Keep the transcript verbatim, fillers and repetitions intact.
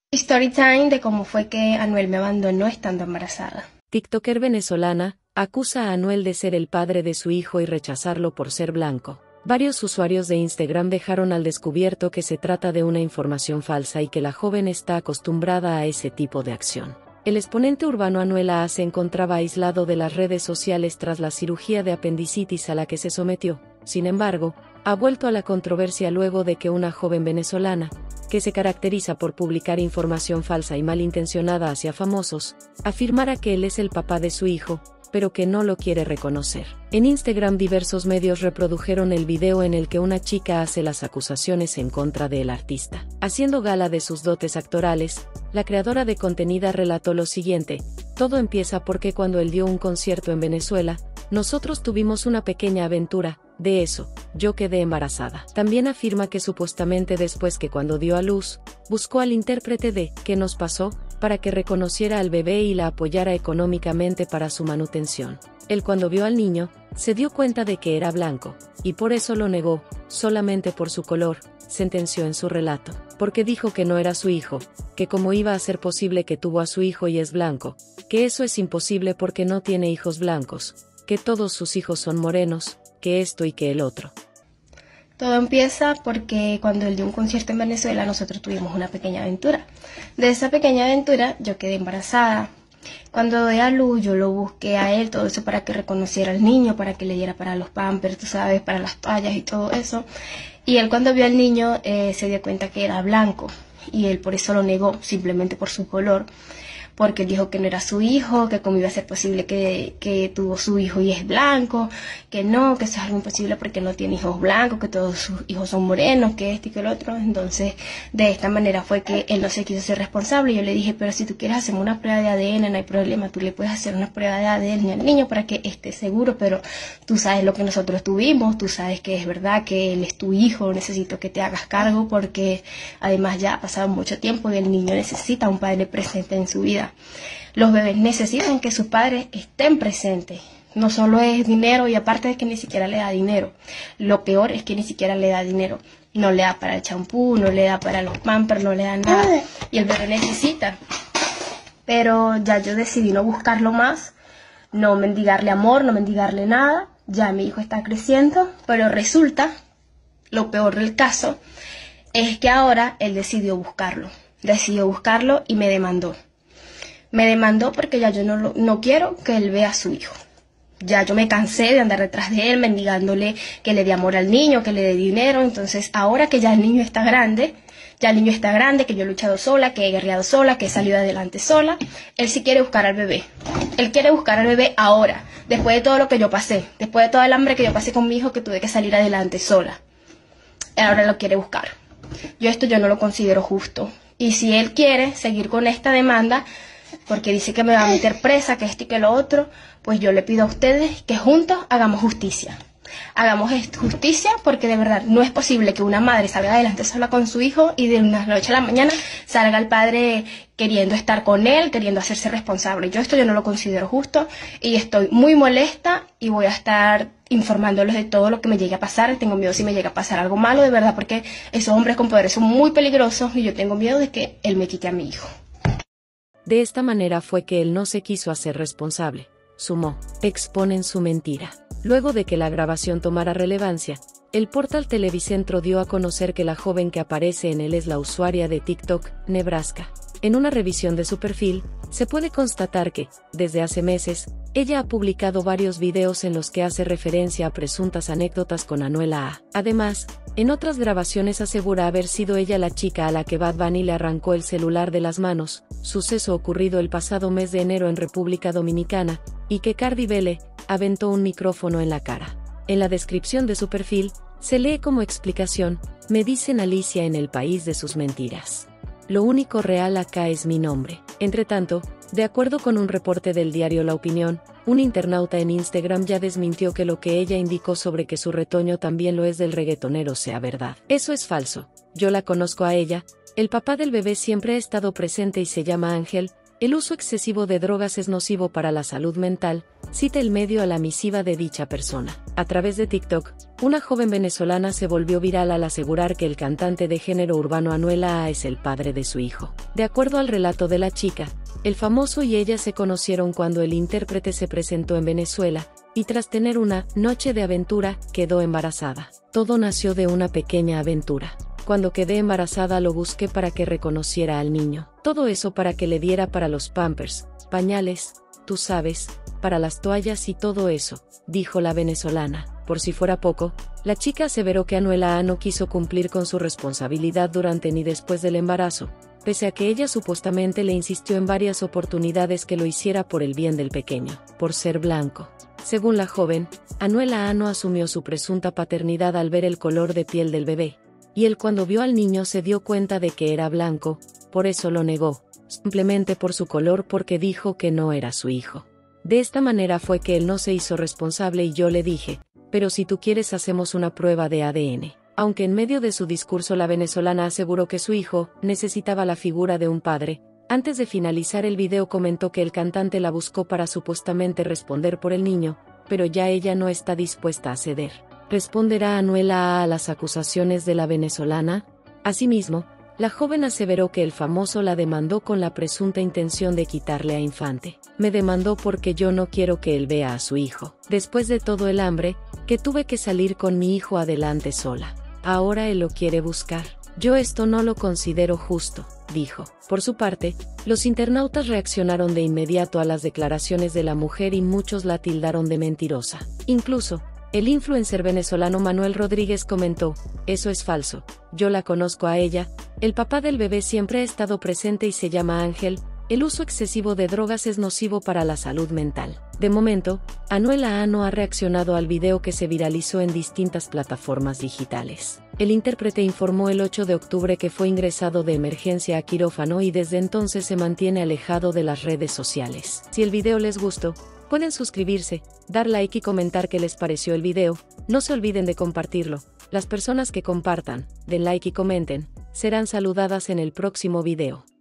Story time de cómo fue que Anuel me abandonó estando embarazada. TikToker venezolana acusa a Anuel de ser el padre de su hijo y rechazarlo por ser blanco. Varios usuarios de Instagram dejaron al descubierto que se trata de una información falsa y que la joven está acostumbrada a ese tipo de acción. El exponente urbano Anuel A A se encontraba aislado de las redes sociales tras la cirugía de apendicitis a la que se sometió. Sin embargo, ha vuelto a la controversia luego de que una joven venezolana, que se caracteriza por publicar información falsa y malintencionada hacia famosos, afirmara que él es el papá de su hijo, pero que no lo quiere reconocer. En Instagram diversos medios reprodujeron el video en el que una chica hace las acusaciones en contra del artista. Haciendo gala de sus dotes actorales, la creadora de contenido relató lo siguiente: todo empieza porque cuando él dio un concierto en Venezuela, nosotros tuvimos una pequeña aventura. De eso, yo quedé embarazada. También afirma que supuestamente después que cuando dio a luz, buscó al intérprete de ¿Qué nos pasó?, para que reconociera al bebé y la apoyara económicamente para su manutención. Él cuando vio al niño, se dio cuenta de que era blanco, y por eso lo negó, solamente por su color, sentenció en su relato. Porque dijo que no era su hijo, que cómo iba a ser posible que tuvo a su hijo y es blanco, que eso es imposible porque no tiene hijos blancos, que todos sus hijos son morenos, que esto y que el otro. Todo empieza porque cuando él dio un concierto en Venezuela nosotros tuvimos una pequeña aventura. De esa pequeña aventura yo quedé embarazada. Cuando doy a luz yo lo busqué a él, todo eso para que reconociera al niño, para que le diera para los pampers, tú sabes, para las toallas y todo eso. Y él cuando vio al niño eh, se dio cuenta que era blanco y él por eso lo negó, simplemente por su color. Porque dijo que no era su hijo, que cómo iba a ser posible que, que tuvo su hijo y es blanco, que no, que eso es algo imposible porque no tiene hijos blancos, que todos sus hijos son morenos, que este y que el otro. Entonces, de esta manera fue que él no se quiso ser responsable. Yo le dije, pero si tú quieres hacer una prueba de A D N, no hay problema, tú le puedes hacer una prueba de A D N al niño para que esté seguro, pero tú sabes lo que nosotros tuvimos, tú sabes que es verdad que él es tu hijo, necesito que te hagas cargo porque además ya ha pasado mucho tiempo y el niño necesita un padre presente en su vida. Los bebés necesitan que sus padres estén presentes. No solo es dinero y aparte de que ni siquiera le da dinero. Lo peor es que ni siquiera le da dinero. No le da para el champú, no le da para los pampers, no le da nada. Y el bebé necesita. Pero ya yo decidí no buscarlo más, no mendigarle amor, no mendigarle nada. Ya mi hijo está creciendo, pero resulta, lo peor del caso, es que ahora él decidió buscarlo. Decidió buscarlo y me demandó. Me demandó porque ya yo no, lo, no quiero que él vea a su hijo. Ya yo me cansé de andar detrás de él, mendigándole que le dé amor al niño, que le dé dinero. Entonces, ahora que ya el niño está grande, ya el niño está grande, que yo he luchado sola, que he guerreado sola, que he salido adelante sola, él sí quiere buscar al bebé. Él quiere buscar al bebé ahora, después de todo lo que yo pasé, después de toda el hambre que yo pasé con mi hijo, que tuve que salir adelante sola. Ahora lo quiere buscar. Yo esto yo no lo considero justo. Y si él quiere seguir con esta demanda, porque dice que me va a meter presa, que esto y que lo otro, pues yo le pido a ustedes que juntos hagamos justicia. Hagamos justicia porque de verdad no es posible que una madre salga adelante sola con su hijo y de una noche a la mañana salga el padre queriendo estar con él, queriendo hacerse responsable. Yo esto yo no lo considero justo y estoy muy molesta y voy a estar informándolos de todo lo que me llegue a pasar. Tengo miedo si me llega a pasar algo malo, de verdad, porque esos hombres con poderes son muy peligrosos y yo tengo miedo de que él me quite a mi hijo. De esta manera fue que él no se quiso hacer responsable. Sumó. Exponen su mentira. Luego de que la grabación tomara relevancia, el portal Televicentro dio a conocer que la joven que aparece en él es la usuaria de TikTok, Nebraska. En una revisión de su perfil, se puede constatar que, desde hace meses, ella ha publicado varios videos en los que hace referencia a presuntas anécdotas con Anuel A A. Además, en otras grabaciones asegura haber sido ella la chica a la que Bad Bunny le arrancó el celular de las manos, suceso ocurrido el pasado mes de enero en República Dominicana, y que Cardi B le aventó un micrófono en la cara. En la descripción de su perfil, se lee como explicación: me dicen Alicia en el país de sus mentiras. Lo único real acá es mi nombre. Entretanto, de acuerdo con un reporte del diario La Opinión, un internauta en Instagram ya desmintió que lo que ella indicó sobre que su retoño también lo es del reggaetonero sea verdad. Eso es falso. Yo la conozco a ella, el papá del bebé siempre ha estado presente y se llama Ángel. El uso excesivo de drogas es nocivo para la salud mental, cita el medio a la misiva de dicha persona. A través de TikTok, una joven venezolana se volvió viral al asegurar que el cantante de género urbano Anuel A A es el padre de su hijo. De acuerdo al relato de la chica, el famoso y ella se conocieron cuando el intérprete se presentó en Venezuela, y tras tener una noche de aventura, quedó embarazada. Todo nació de una pequeña aventura. Cuando quedé embarazada lo busqué para que reconociera al niño. Todo eso para que le diera para los pampers, pañales, tú sabes, para las toallas y todo eso, dijo la venezolana. Por si fuera poco, la chica aseveró que Anuel A A no quiso cumplir con su responsabilidad durante ni después del embarazo, pese a que ella supuestamente le insistió en varias oportunidades que lo hiciera por el bien del pequeño, por ser blanco. Según la joven, Anuel A A no asumió su presunta paternidad al ver el color de piel del bebé, y él cuando vio al niño se dio cuenta de que era blanco, por eso lo negó, simplemente por su color porque dijo que no era su hijo. De esta manera fue que él no se hizo responsable y yo le dije, pero si tú quieres hacemos una prueba de A D N. Aunque en medio de su discurso la venezolana aseguró que su hijo necesitaba la figura de un padre, antes de finalizar el video comentó que el cantante la buscó para supuestamente responder por el niño, pero ya ella no está dispuesta a ceder. ¿Responderá Anuel A A a las acusaciones de la venezolana? Asimismo, la joven aseveró que el famoso la demandó con la presunta intención de quitarle a Infante. Me demandó porque yo no quiero que él vea a su hijo. Después de todo el hambre, que tuve que salir con mi hijo adelante sola. Ahora él lo quiere buscar. Yo esto no lo considero justo, dijo. Por su parte, los internautas reaccionaron de inmediato a las declaraciones de la mujer y muchos la tildaron de mentirosa. Incluso, el influencer venezolano Manuel Rodríguez comentó, eso es falso, yo la conozco a ella, el papá del bebé siempre ha estado presente y se llama Ángel, el uso excesivo de drogas es nocivo para la salud mental. De momento, Anuel A A no ha reaccionado al video que se viralizó en distintas plataformas digitales. El intérprete informó el ocho de octubre que fue ingresado de emergencia a quirófano y desde entonces se mantiene alejado de las redes sociales. Si el video les gustó, pueden suscribirse, dar like y comentar qué les pareció el video, no se olviden de compartirlo. Las personas que compartan, den like y comenten, serán saludadas en el próximo video.